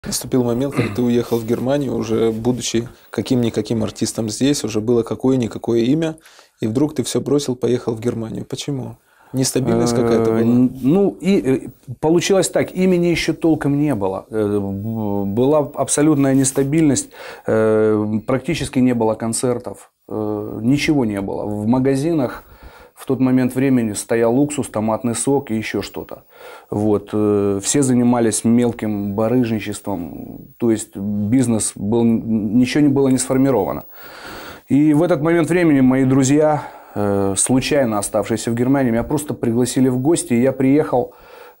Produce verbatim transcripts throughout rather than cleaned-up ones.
Наступил момент, когда ты уехал в Германию, уже будучи каким-никаким артистом здесь, уже было какое-никакое имя, и вдруг ты все бросил, поехал в Германию. Почему? Нестабильность какая-то была? Ну, и получилось так, имени еще толком не было. Была абсолютная нестабильность, практически не было концертов, ничего не было. В магазинах в тот момент времени стоял уксус, томатный сок и еще что-то. Вот. Все занимались мелким барыжничеством, то есть бизнес был, ничего не было не сформировано. И в этот момент времени мои друзья, случайно оставшиеся в Германии, меня просто пригласили в гости, и я приехал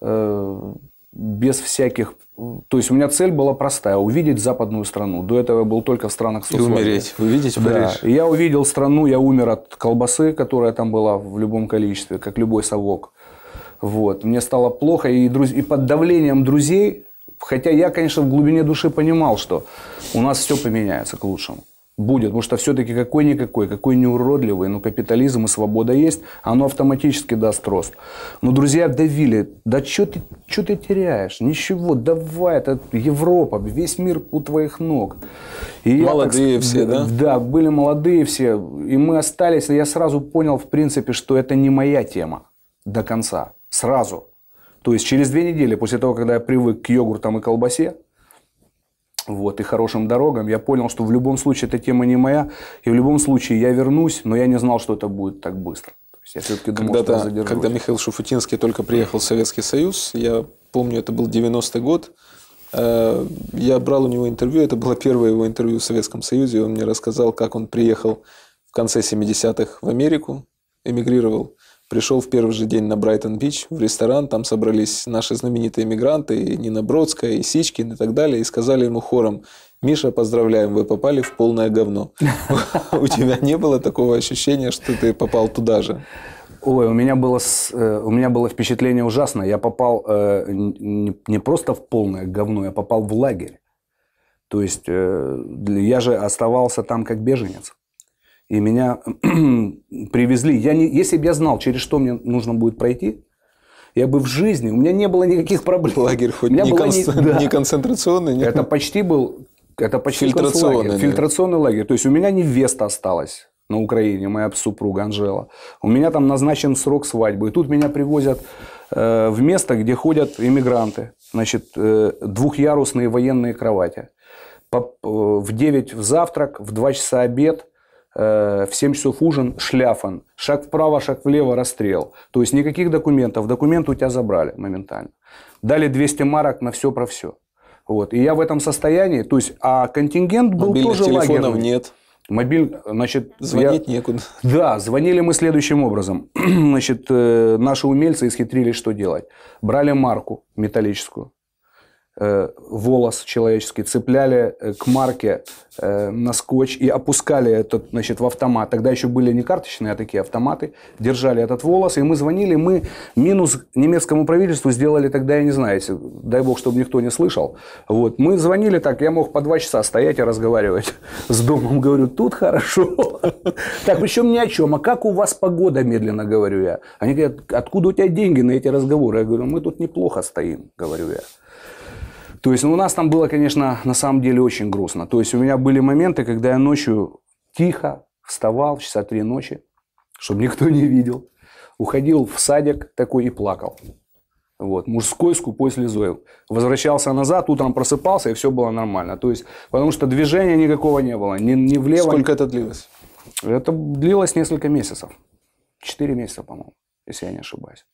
без всяких... То есть у меня цель была простая – увидеть западную страну. До этого я был только в странах соцлагеря. И умереть, увидеть Париж. Да. И я увидел страну, я умер от колбасы, которая там была в любом количестве, как любой совок. Вот. Мне стало плохо, и, друз... и под давлением друзей, хотя я, конечно, в глубине души понимал, что у нас все поменяется к лучшему. Будет, потому что все-таки какой-никакой, какой не уродливый, но капитализм и свобода есть, оно автоматически даст рост. Но друзья давили, да что ты, что ты теряешь? Ничего, давай, это Европа, весь мир у твоих ног. И молодые я, так, все, да? Да, были молодые все, и мы остались, и я сразу понял, в принципе, что это не моя тема до конца, сразу. То есть через две недели после того, когда я привык к йогуртам и колбасе, вот, и хорошим дорогам, я понял, что в любом случае эта тема не моя, и в любом случае я вернусь, но я не знал, что это будет так быстро. То есть я все-таки думал, что я задержусь. Когда Михаил Шуфутинский только приехал в Советский Союз, я помню, это был девяностый год, я брал у него интервью, это было первое его интервью в Советском Союзе, и он мне рассказал, как он приехал в конце семидесятых в Америку, эмигрировал. Пришел в первый же день на Брайтон-Бич в ресторан, там собрались наши знаменитые эмигранты, и Нина Бродская, и Сичкин, и так далее, и сказали ему хором: «Миша, поздравляем, вы попали в полное говно». У тебя не было такого ощущения, что ты попал туда же? Ой, у меня было, у меня было впечатление ужасное. Я попал не просто в полное говно, я попал в лагерь. То есть я же оставался там как беженец. И меня привезли. Я не, если бы я знал, через что мне нужно будет пройти, я бы в жизни... У меня не было никаких проблем. Лагерь хоть не, кон... не, да. не концентрационный? Не... Это почти был... Это почти фильтрационный. Фильтрационный лагерь. То есть, у меня невеста осталась на Украине, моя супруга Анжела. У меня там назначен срок свадьбы. И тут меня привозят э, в место, где ходят иммигранты. Значит, э, двухъярусные военные кровати. По, э, в девять в завтрак, в два часа обед. В семь часов ужин, шляфан, шаг вправо, шаг влево, расстрел. То есть никаких документов, документы у тебя забрали моментально. Дали двести марок на все про все. Вот. И я в этом состоянии, то есть, а контингент был мобильных тоже лагерный. телефонов нет. Мобиль, значит, звонить я... некуда. Да, звонили мы следующим образом. Значит, наши умельцы исхитрились, что делать. Брали марку металлическую, волос человеческий, цепляли к марке на скотч и опускали этот, значит, в автомат. Тогда еще были не карточные, а такие автоматы. Держали этот волос, и мы звонили. Мы минус немецкому правительству сделали тогда, я не знаю, если, дай бог, чтобы никто не слышал. Вот. Мы звонили так, я мог по два часа стоять и разговаривать с домом. Говорю, тут хорошо. Так, причем ни о чем. А как у вас погода, медленно говорю я. Они говорят, откуда у тебя деньги на эти разговоры? Я говорю, мы тут неплохо стоим, говорю я. То есть, ну, у нас там было, конечно, на самом деле очень грустно. То есть, у меня были моменты, когда я ночью тихо вставал в часа три ночи, чтобы никто не видел. Уходил в садик такой и плакал. Вот, мужской скупой слезой. Возвращался назад, утром просыпался, и все было нормально. То есть, потому что движения никакого не было. Ни, ни влево. Сколько ни... это длилось? Это длилось несколько месяцев. Четыре месяца, по-моему, если я не ошибаюсь.